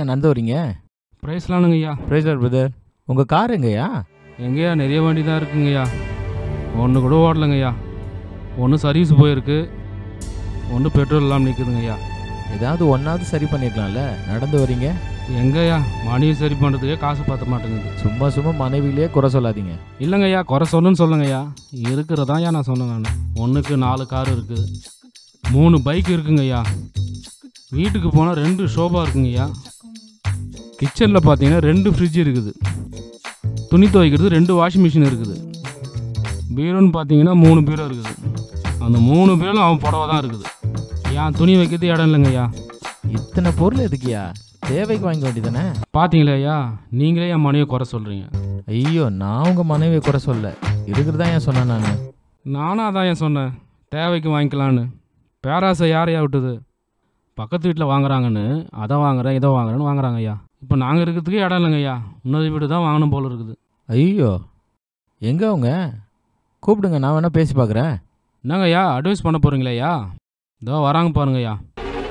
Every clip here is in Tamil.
நடந்து வரீங்க? ப்ரைஸ்லானுங்கய்யா. பிரேசர் பிரதர். உங்கள் கார் எங்கய்யா? எங்கேயா நிறைய வண்டி தான் இருக்குங்கய்யா. ஒன்று கூட ஓடலைங்கய்யா. ஒன்று சர்வீஸ் போயிருக்கு, ஒன்று பெட்ரோல் இல்லாமல் நிற்குதுங்கய்யா. ஏதாவது ஒன்றாவது சரி பண்ணிக்கலாம்ல, நடந்து வரீங்க. எங்கய்யா மனைவி சரி பண்ணுறதுக்கே காசு பற்ற மாட்டேங்குது. சும்மா சும்மா மனைவிலேயே குறை சொல்லாதீங்க. இல்லைங்கய்யா, குறை சொல்லுன்னு சொல்லுங்கய்யா. இருக்கிறதாயா நான் சொன்னேன். நான் ஒன்றுக்கு 4 கார் இருக்குது, 3 பைக் இருக்குங்கய்யா. வீட்டுக்கு போனால் 2 ஷோபா இருக்குங்கய்யா. கிச்சனில் பார்த்தீங்கன்னா 2 ஃப்ரிட்ஜ் இருக்குது. துணி துவைக்கிறது 2 வாஷிங் மிஷின் இருக்குது. பீரோன்னு பார்த்தீங்கன்னா 3 பீரோ இருக்குது. அந்த 3 பீரோலும் அவன் புடவை தான் இருக்குது. ஏன் துணி வைக்கிறது இடம் இல்லைங்கய்யா. இத்தனை பொருள் எதுக்குயா? தேவைக்கு வாங்க வேண்டியதானே? பார்த்தீங்களா ஐயா, நீங்களே என் மனைவியை குறை சொல்கிறீங்க. ஐயோ, நான் உங்கள் மனைவியை குறை சொல்ல, இருக்கிறதா ஏன் சொன்னேன் நான். நானும் அதான் ஏன் சொன்னேன், தேவைக்கு வாங்கிக்கலான்னு. பேராசை யாரையா விட்டுது? பக்கத்து வீட்டில் வாங்குறாங்கன்னு அதை வாங்குறேன் இதை வாங்குறேன்னு வாங்குறாங்க ஐயா. இப்போ நாங்கள் இருக்கிறதுக்கு இடம் இல்லைங்க ஐயா. இன்னொரு வீடு தான் வாங்கணும் போல் இருக்குது. ஐயோ, எங்கே அவங்க? கூப்பிடுங்க, நான் வேணால் பேசி பார்க்குறேன். என்னங்க ஐயா அட்வைஸ் பண்ண போகிறீங்களா ஐயா? இதோ வராங்க பாருங்க ஐயா.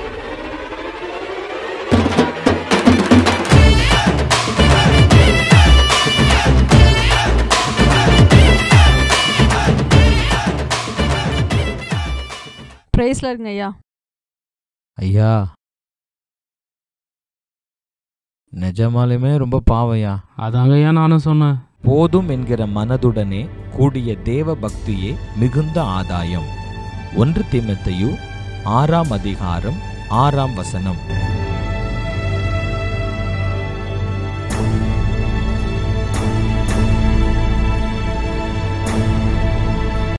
பிரைஸ்ல இருங்க ஐயா. ஐயா, நிஜமாலுமே ரொம்ப பாவையா. அதாங்க ஐயா நானும் சொன்னேன். போதும் என்கிற மனதுடனே கூடிய தேவ பக்தியே மிகுந்த ஆதாயம். 1 தீமோத்தேயு 6 அதிகாரம் 6 வசனம்.